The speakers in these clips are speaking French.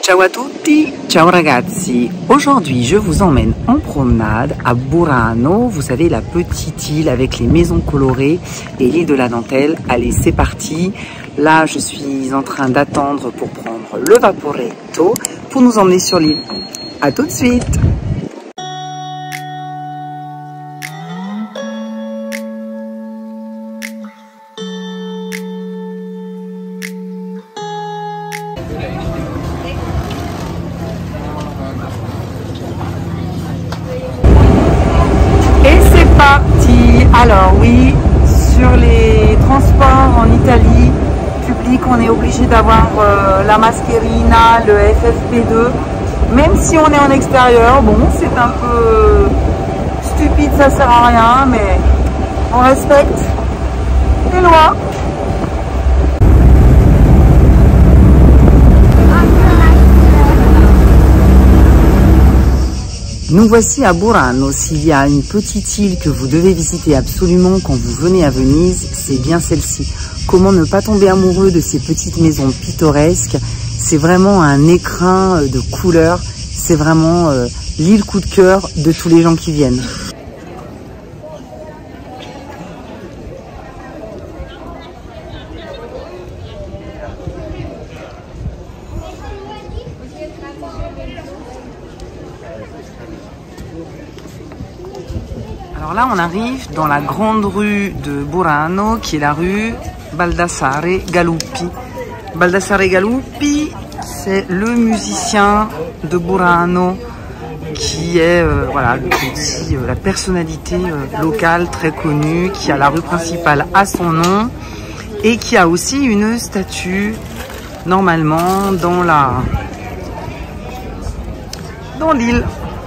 Ciao à tutti, ciao ragazzi. Aujourd'hui, je vous emmène en promenade à Burano. Vous savez, la petite île avec les maisons colorées et l'île de la dentelle. Allez, c'est parti. Là, je suis en train d'attendre pour prendre le vaporetto pour nous emmener sur l'île. À tout de suite. Parti. Alors oui, sur les transports en Italie public, on est obligé d'avoir la mascherina, le FFP2, même si on est en extérieur. Bon, c'est un peu stupide, ça sert à rien, mais on respecte les lois. Nous voici à Burano. S'il y a une petite île que vous devez visiter absolument quand vous venez à Venise, c'est bien celle-ci. Comment ne pas tomber amoureux de ces petites maisons pittoresques? C'est vraiment un écrin de couleurs. C'est vraiment l'île coup de cœur de tous les gens qui viennent. Alors là, on arrive dans la grande rue de Burano, qui est la rue Baldassare Galuppi. Baldassare Galuppi, c'est le musicien de Burano, qui est voilà, la personnalité locale très connue, qui a la rue principale à son nom et qui a aussi une statue normalement dans l'île.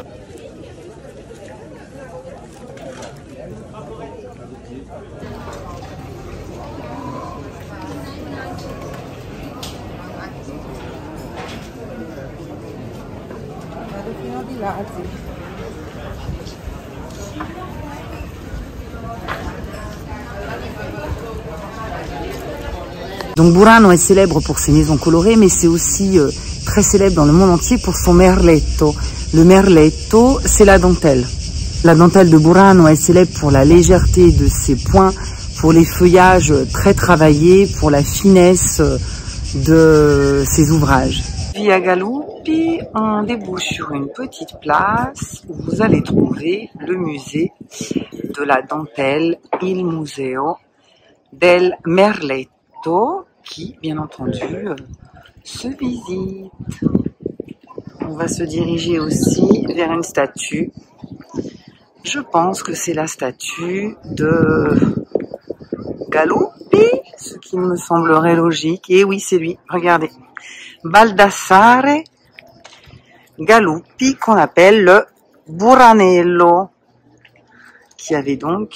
Donc Burano est célèbre pour ses maisons colorées, mais c'est aussi très célèbre dans le monde entier pour son merletto. Le merletto, c'est la dentelle. La dentelle de Burano est célèbre pour la légèreté de ses points, pour les feuillages très travaillés, pour la finesse de ses ouvrages. Via Galuppi, on débouche sur une petite place où vous allez trouver le musée de la dentelle, il Museo del Merletto, qui, bien entendu, se visite. On va se diriger aussi vers une statue. Je pense que c'est la statue de Galuppi, ce qui me semblerait logique. Et oui, c'est lui, regardez. Baldassare Galuppi, qu'on appelle le Buranello, qui avait donc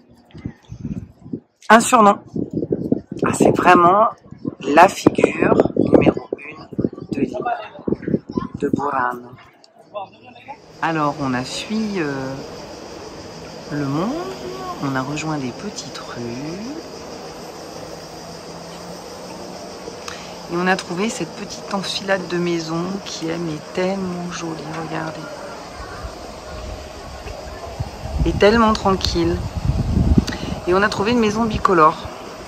un surnom. Ah, c'est vraiment la figure numéro 1 de l'île de Burano. Alors, on a fui le monde, on a rejoint des petites rues. Et on a trouvé cette petite enfilade de maisons qui est mais tellement jolie, regardez. Et tellement tranquille. Et on a trouvé une maison bicolore.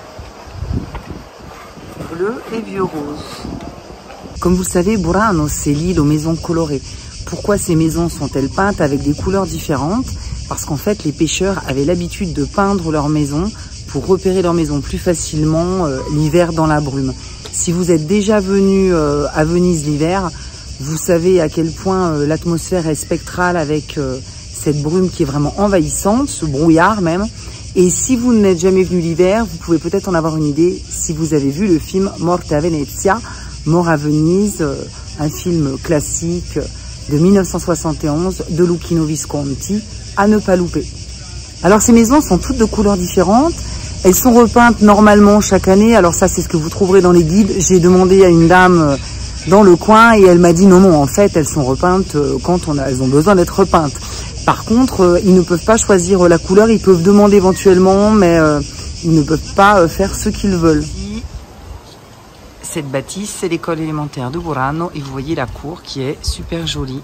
Bleu et vieux rose. Comme vous le savez, Burano, c'est l'île aux maisons colorées. Pourquoi ces maisons sont-elles peintes avec des couleurs différentes? Parce qu'en fait, les pêcheurs avaient l'habitude de peindre leurs maisons pour repérer leurs maisons plus facilement l'hiver dans la brume. Si vous êtes déjà venu à Venise l'hiver, vous savez à quel point l'atmosphère est spectrale avec cette brume qui est vraiment envahissante, ce brouillard même. Et si vous n'êtes jamais venu l'hiver, vous pouvez peut-être en avoir une idée si vous avez vu le film Morte a Venezia, Mort à Venise, un film classique de 1971 de Luchino Visconti, à ne pas louper. Alors ces maisons sont toutes de couleurs différentes. Elles sont repeintes normalement chaque année. Alors ça, c'est ce que vous trouverez dans les guides. J'ai demandé à une dame dans le coin et elle m'a dit non, en fait, elles sont repeintes quand elles ont besoin d'être repeintes. Par contre, ils ne peuvent pas choisir la couleur. Ils peuvent demander éventuellement, mais ils ne peuvent pas faire ce qu'ils veulent. cette bâtisse, c'est l'école élémentaire de Burano et vous voyez la cour qui est super jolie.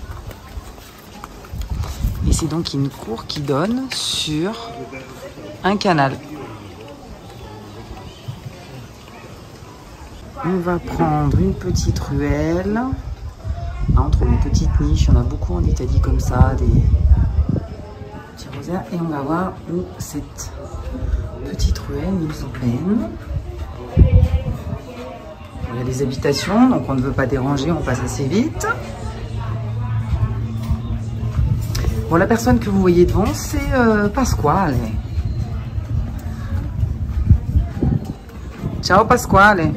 Et c'est donc une cour qui donne sur un canal. On va prendre une petite ruelle. On trouve une petite niche, il y en a beaucoup en Italie comme ça, des petits rosaires. Et on va voir où cette petite ruelle nous emmène. Il y a des habitations, donc on ne veut pas déranger, on passe assez vite. Bon, la personne que vous voyez devant, c'est Pasquale. Ciao Pasquale.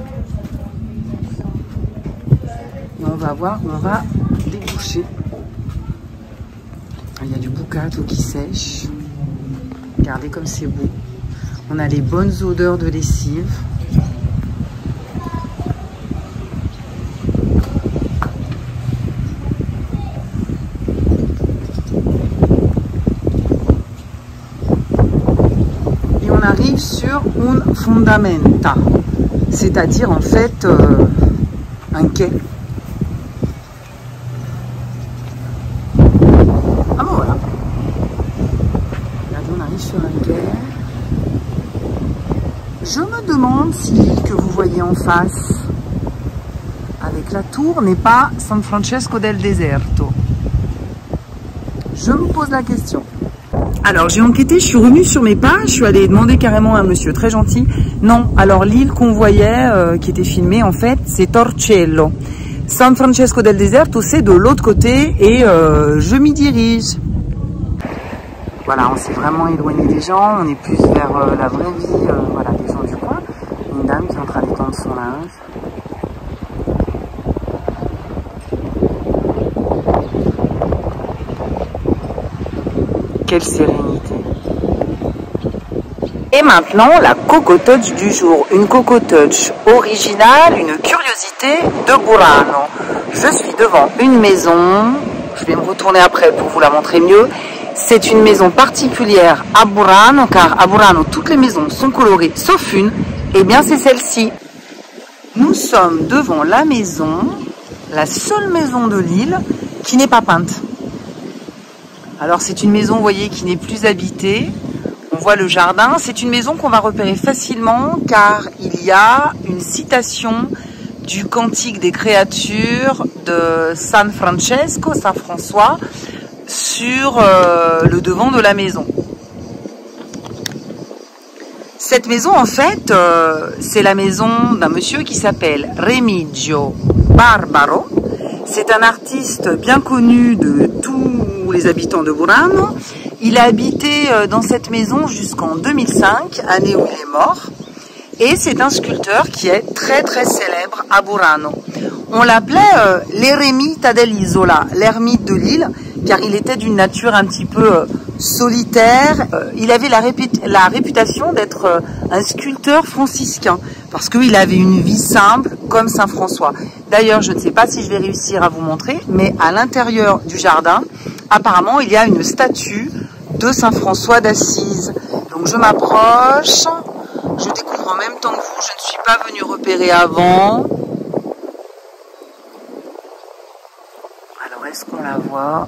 Et on va voir où on va déboucher. Il y a du bucato qui sèche. Regardez comme c'est beau. On a les bonnes odeurs de lessive. Arrive sur un fondamenta, c'est-à-dire en fait un quai. Ah bon voilà. Regardez, on arrive sur un quai. Je me demande si l'île que vous voyez en face, avec la tour, n'est pas San Francesco del Deserto. Je me pose la question. Alors j'ai enquêté, je suis revenue sur mes pas, je suis allée demander carrément à un monsieur très gentil. Non, alors l'île qu'on voyait, qui était filmée en fait, c'est Torcello. San Francesco del Deserto, c'est de l'autre côté et je m'y dirige. Voilà, on s'est vraiment éloigné des gens, on est plus vers la vraie vie, voilà, des gens du coin. Une dame qui est en train d'étendre son linge. Quelle sérénité. Et maintenant, la Coco Touch du jour. Une Coco Touch originale, une curiosité de Burano. Je suis devant une maison. Je vais me retourner après pour vous la montrer mieux. C'est une maison particulière à Burano, car à Burano, toutes les maisons sont colorées, sauf une. Eh bien, c'est celle-ci. Nous sommes devant la maison, la seule maison de l'île qui n'est pas peinte. Alors c'est une maison, vous voyez, qui n'est plus habitée. On voit le jardin. C'est une maison qu'on va repérer facilement car il y a une citation du Cantique des créatures de San Francesco, Saint François, sur le devant de la maison. Cette maison, en fait, c'est la maison d'un monsieur qui s'appelle Remigio Barbaro. C'est un artiste bien connu de tous les habitants de Burano. Il a habité dans cette maison jusqu'en 2005, année où il est mort. Et c'est un sculpteur qui est très très célèbre à Burano. On l'appelait l'eremita dell'isola, l'ermite de l'île, car il était d'une nature un petit peu solitaire. Il avait la réputation d'être un sculpteur franciscain, parce qu'il avait une vie simple comme Saint François. D'ailleurs, je ne sais pas si je vais réussir à vous montrer, mais à l'intérieur du jardin, apparemment, il y a une statue de Saint François d'Assise. Donc je m'approche, je découvre en même temps que vous, je ne suis pas venue repérer avant. Alors, est-ce qu'on la voit?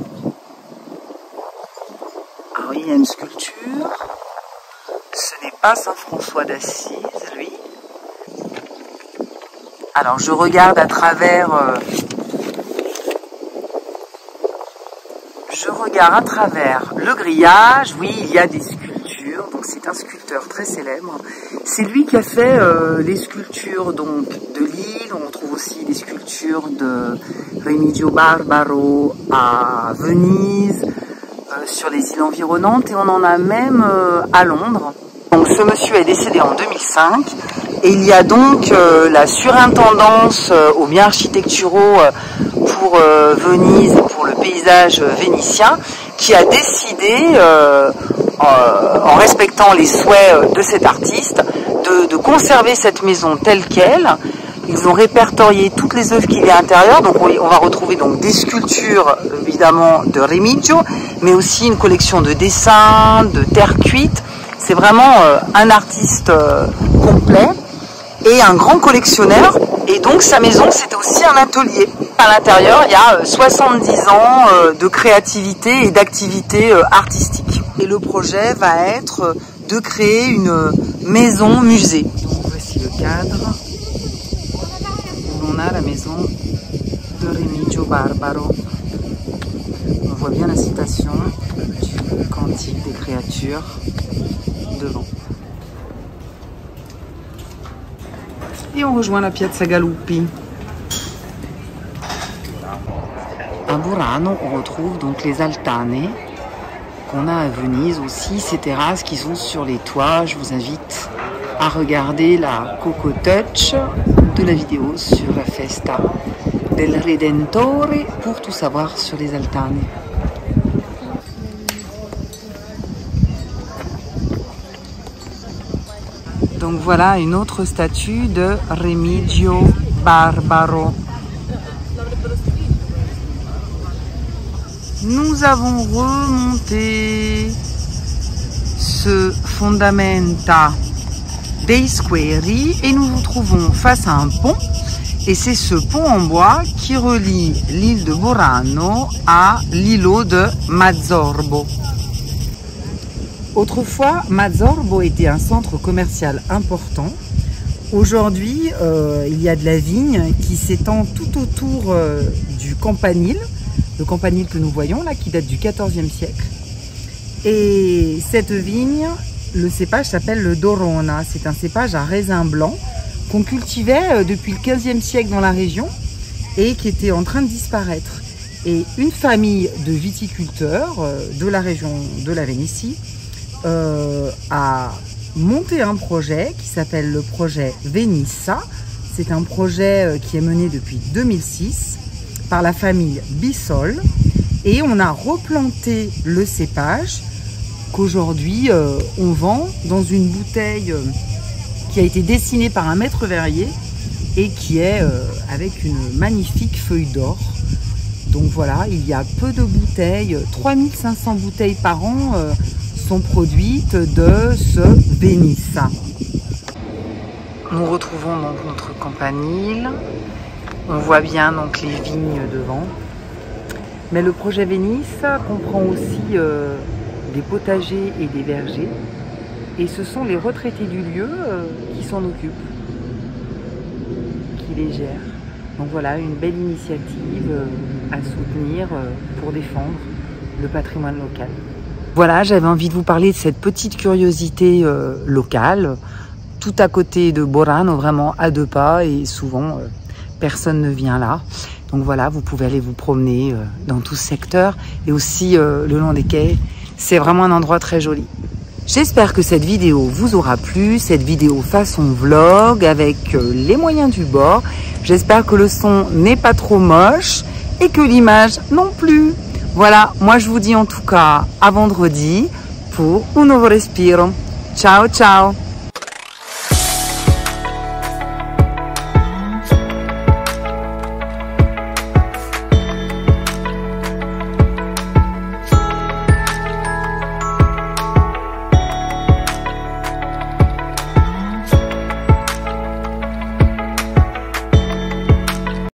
Ah oui, il y a une sculpture. Ce n'est pas Saint François d'Assise, lui. Alors, je regarde à travers... le grillage. Oui, il y a des sculptures. Donc, c'est un sculpteur très célèbre. C'est lui qui a fait les sculptures donc, de l'île. On trouve aussi des sculptures de Remigio Barbaro à Venise, sur les îles environnantes. Et on en a même à Londres. Donc, ce monsieur est décédé en 2005. Et il y a donc la surintendance aux biens architecturaux pour Venise et pour le paysage vénitien qui a décidé, en respectant les souhaits de cet artiste, de conserver cette maison telle qu'elle. Ils ont répertorié toutes les œuvres qu'il y a à l'intérieur. Donc on va retrouver donc des sculptures évidemment de Remigio, mais aussi une collection de dessins, de terre cuite. C'est vraiment un artiste complet. et un grand collectionneur. Et donc sa maison, c'était aussi un atelier. À l'intérieur, il y a 70 ans de créativité et d'activité artistique. Et le projet va être de créer une maison musée. Donc voici le cadre. On a la maison de Remigio Barbaro. On voit bien la citation du Cantique des créatures devant. Et on rejoint la Piazza Galuppi. À Burano, on retrouve donc les altanes qu'on a à Venise aussi, ces terrasses qui sont sur les toits. Je vous invite à regarder la Coco Touch de la vidéo sur la Festa del Redentore pour tout savoir sur les altanes. Donc voilà une autre statue de Remigio Barbaro. Nous avons remonté ce Fondamenta dei Squeri et nous nous trouvons face à un pont. Et c'est ce pont en bois qui relie l'île de Burano à l'îlot de Mazzorbo. Autrefois, Mazzorbo était un centre commercial important. Aujourd'hui, il y a de la vigne qui s'étend tout autour du campanile. Le campanile que nous voyons là, qui date du XIVe siècle. Et cette vigne, le cépage s'appelle le Dorona. C'est un cépage à raisin blanc qu'on cultivait depuis le XVe siècle dans la région et qui était en train de disparaître. Et une famille de viticulteurs de la région de la Vénétie a monté un projet qui s'appelle le projet Venissa. C'est un projet qui est mené depuis 2006 par la famille Bissol et on a replanté le cépage qu'aujourd'hui on vend dans une bouteille qui a été dessinée par un maître verrier et qui est avec une magnifique feuille d'or. Donc voilà, il y a peu de bouteilles, 3500 bouteilles par an sont produites de ce Venissa. Nous retrouvons donc notre campanile. On voit bien donc les vignes devant. Mais le projet Venisse comprend aussi des potagers et des vergers. Et ce sont les retraités du lieu qui s'en occupent, qui les gèrent. Donc voilà, une belle initiative à soutenir pour défendre le patrimoine local. Voilà, j'avais envie de vous parler de cette petite curiosité locale, tout à côté de Burano, vraiment à 2 pas, et souvent personne ne vient là. Donc voilà, vous pouvez aller vous promener dans tout ce secteur et aussi le long des quais. C'est vraiment un endroit très joli. J'espère que cette vidéo vous aura plu, cette vidéo façon vlog avec les moyens du bord. J'espère que le son n'est pas trop moche et que l'image non plus. Voilà, moi je vous dis en tout cas à vendredi pour un nuovo respiro. Ciao ciao!